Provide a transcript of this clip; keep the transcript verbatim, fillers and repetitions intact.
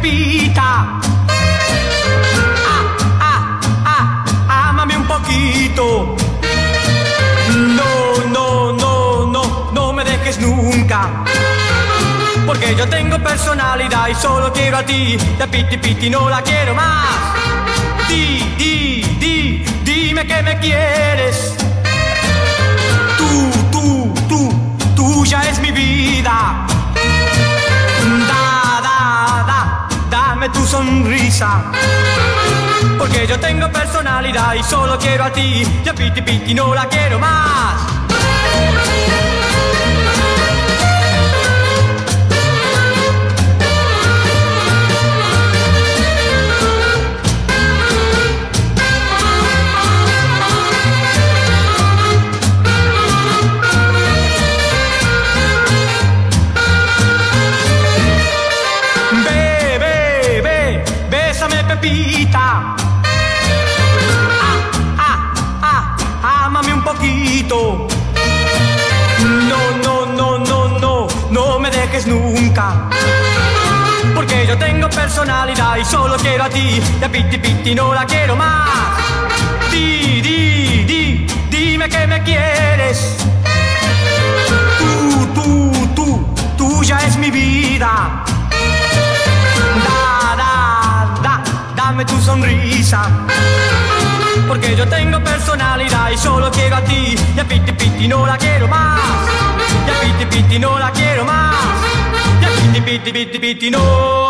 Pepita. Ah, ah, ah, ámame un poquito. No, no, no, no, no me dejes nunca. Porque yo tengo personalidad y solo quiero a ti. Ya piti piti no la quiero más. Di, di, di, dime que me quieres. Tú, tú, tú, tuya es mi vida. Da, da, da, dame tu sonrisa. Porque yo tengo personalidad y solo quiero a ti. Ya piti piti no la quiero más. Bésame Pepita. Ah, ah, ah, ámame un poquito. No, no, no, no, no, no me dejes nunca. Porque yo tengo personalidad y solo quiero a ti. Ya piti piti no la quiero más. Di, di, di, dime que me quieres. Tú, tú, tú, tuya es mi vida. Dame tu sonrisa. Porque yo tengo personalidad y solo quiero a ti. Ya piti piti no la quiero más. Ya piti piti no la quiero más. Ya piti piti piti piti no.